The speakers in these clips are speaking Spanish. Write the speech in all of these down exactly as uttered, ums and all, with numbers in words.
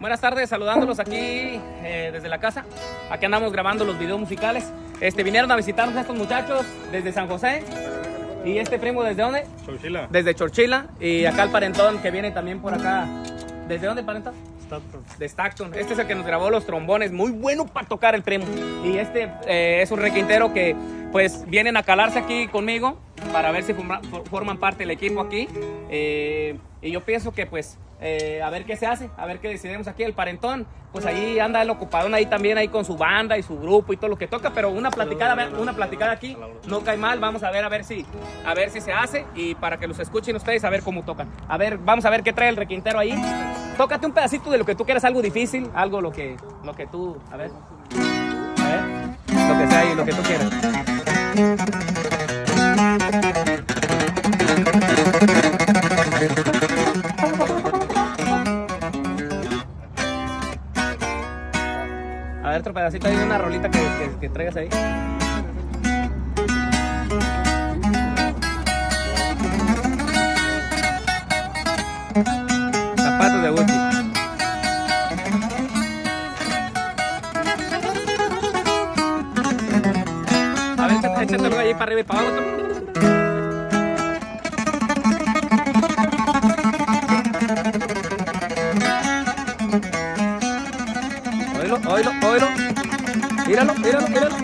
Buenas tardes, saludándolos aquí eh, desde la casa. Aquí andamos grabando los videos musicales. Este, vinieron a visitarnos estos muchachos desde San José. ¿Y este primo desde dónde? Chorchila. Desde Chorchila. Y acá el parentón que viene también por acá. ¿Desde dónde el parentón? Stockton. De Stockton. Este es el que nos grabó los trombones. Muy bueno para tocar el primo. Y este eh, es un requintero que pues vienen a calarse aquí conmigo para ver si forma, forman parte del equipo aquí. Eh, y yo pienso que pues eh, a ver qué se hace, a ver qué decidimos aquí. El parentón, pues ahí anda el ocupadón ahí también ahí con su banda y su grupo y todo lo que toca. Pero una platicada, una platicada aquí no cae mal. Vamos a ver a ver si, a ver si se hace y para que los escuchen ustedes a ver cómo tocan. A ver, vamos a ver qué trae el requintero ahí. Tócate un pedacito de lo que tú quieras, algo difícil, algo lo que, lo que tú, a ver, a ver, lo que sea ahí, lo que tú quieras. A ver, otro pedacito ahí de una rolita que, que, que traigas ahí. Zapatos de Gucci. A ver, échate, échatelo ahí para arriba y para abajo. Oílo, oílo, oílo. Míralo, míralo, míralo.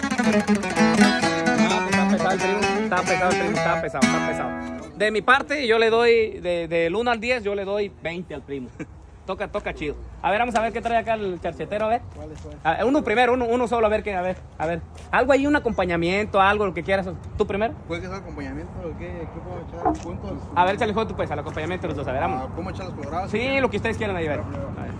No, está pesado el primo. Está pesado el primo, está pesado, está pesado. De mi parte, yo le doy, de, del uno al diez, yo le doy veinte al primo. Toca, toca chido. A ver, vamos a ver qué trae acá el charchetero, a ver. ¿Cuál es, cuál? A, uno primero, uno, uno solo, a ver qué, a ver, a ver. Algo ahí, un acompañamiento, algo, lo que quieras. ¿Tú primero? ¿Puede que sea acompañamiento? ¿Qué, qué puedo echar? ¿Puntos? A ver, échale juego tú, pues, al acompañamiento de los dos, a ver, vamos. ¿Cómo echar las coloradas? Sí, lo que ustedes quieran ahí, a ver. A ver.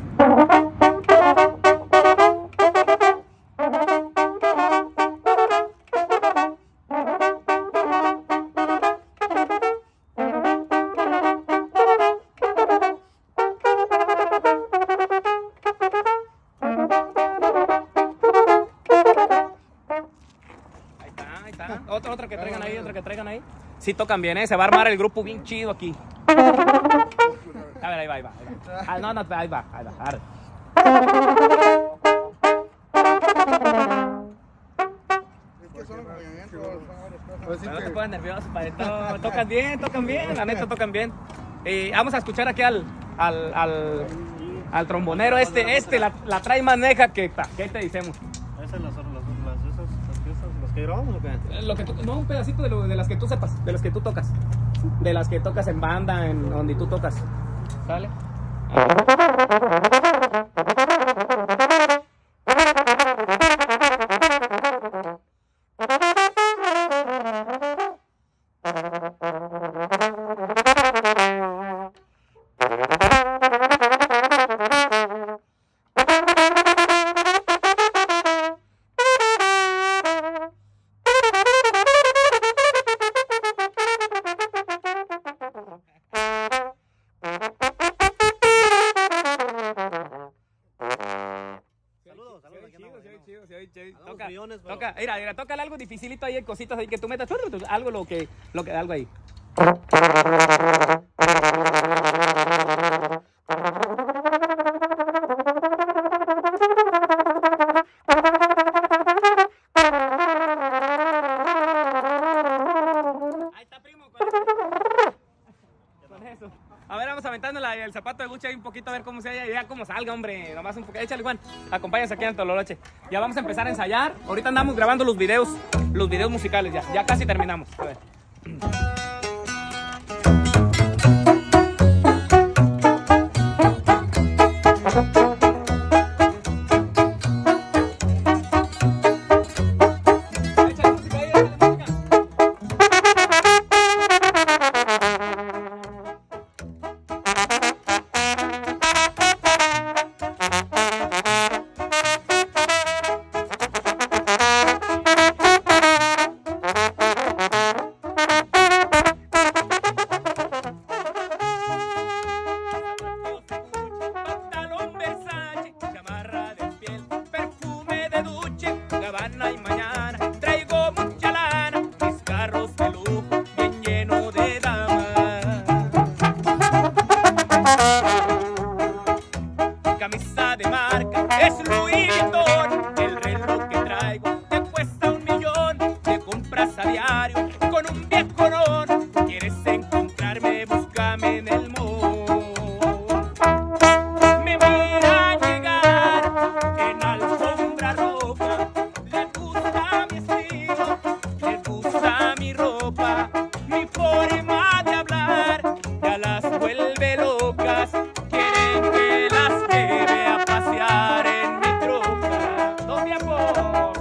Otra, otra que traigan ahí, otra que traigan ahí. Sí tocan bien, ¿eh? Se va a armar el grupo bien chido aquí. A ver, ahí va, ahí va. Ahí va. Ah, no, no, ahí va, ahí va. Arre. No te pongas nervioso, padre. Tocan bien, tocan bien, la neta tocan bien. Y vamos a escuchar aquí al, al, al, al trombonero este, este la, la trae más neja que... ¿Qué te decimos? ¿Esas las, las, las, esas, las piezas, las que grabamos o qué? Lo que tú, no, un pedacito de, lo, de las que tú sepas, de las que tú tocas. De las que tocas en banda, en donde tú tocas. ¿Sale? Toca, millones, toca, mira, mira, tócale algo dificilito ahí, cositas ahí que tú metas, algo lo que, lo que, algo ahí. Ahí está, primo, con eso. Con eso. A ver, vamos aventando la, el zapato de Gucci ahí un poquito a ver cómo se halla, ya cómo salga, hombre. Nomás un poquito. Échale, Juan. Acompáñanos aquí en Tololoche. Ya vamos a empezar a ensayar. Ahorita andamos grabando los videos, los videos musicales ya. Ya casi terminamos. A ver. camisa de marca es Louis Vuitton. El reloj que traigo te cuesta un millón. Te compras a diario con un viejonón. ¿Quieres encontrarme? Búscame en el mall. Me mira llegar en alfombra roja. Les gusta mi estilo, les gusta mi ropa, mi forma de hablar. Ya las vuelve locas. Quieren que las lleve a pasear en mi troca. Dos tiempos.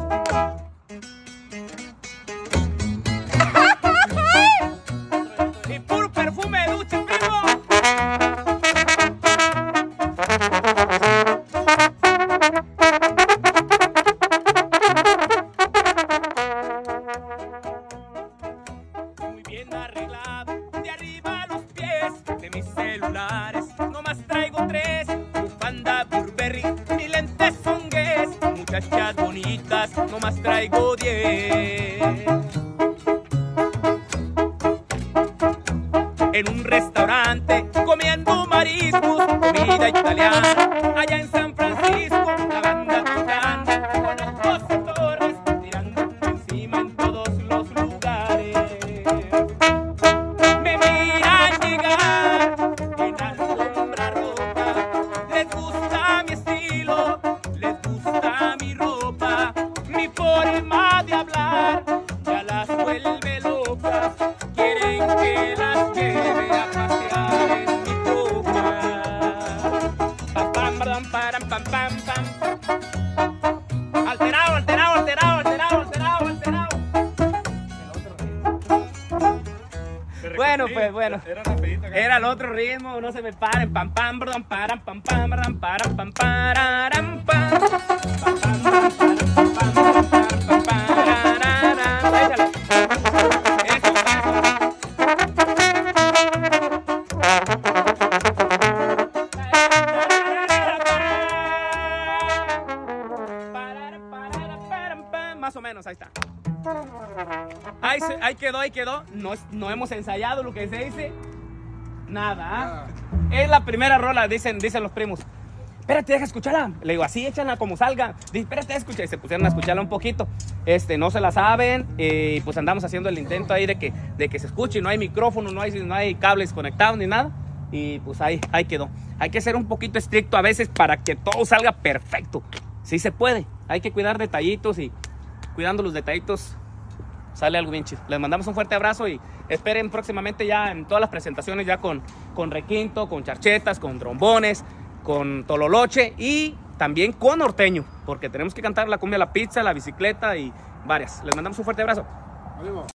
Y puro perfume de ducha, primo. Muy bien arreglado, de arriba a los pies. De mis celulares, nomás traigo tres. Bufanda Burberry, mis lentes son Guess. Muchachas bonitas, nomás traigo diez. En un restaurante, comiendo mariscos, comida italiana, allá en San Francisco, la banda tocando, con los doce torres, tirando encima en todos los lugares. Me miran llegar en alfombra roja, les gusta mi estilo, les gusta mi ropa, mi forma de hablar, ya las vuelve locas. Quieren que las lleve a pasear en mi troca. Pam, pam, pam, pam, pam, pam, pam. Alterado, alterado, alterado, alterado, alterado, alterado. Bueno, pues bueno. Era rapidito. Era el otro ritmo, no se me paren. Pam, pam, pam, pam, pam, pam, pam, pam, pam, pararam, pam. Pam, pam, pam, pam, pam, pam, pam, pararam. Échale. Eso, eso. Más o menos, ahí está. Ahí, se, ahí quedó, ahí quedó. No, no hemos ensayado lo que se dice. Nada. ¿eh? Es la primera rola, dicen, dicen los primos. Espérate, deja escucharla. Le digo, así échala como salga. Dice, espérate, escucha. Y se pusieron a escucharla un poquito. Este, no se la saben. Y eh, pues andamos haciendo el intento ahí de que, de que se escuche. No hay micrófono, no hay, no hay cables conectados ni nada. Y pues ahí, ahí quedó. Hay que ser un poquito estricto a veces para que todo salga perfecto. Sí se puede. Hay que cuidar detallitos y cuidando los detallitos sale algo bien chido. Les mandamos un fuerte abrazo y esperen próximamente ya en todas las presentaciones ya con, con requinto, con charchetas, con trombones, con tololoche y también con norteño, porque tenemos que cantar la cumbia, la pizza, la bicicleta y varias. Les mandamos un fuerte abrazo. Adiós.